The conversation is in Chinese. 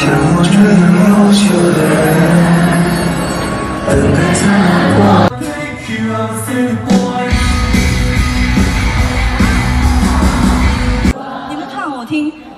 像我这样优秀的人，等待灿烂光。 你们唱我听。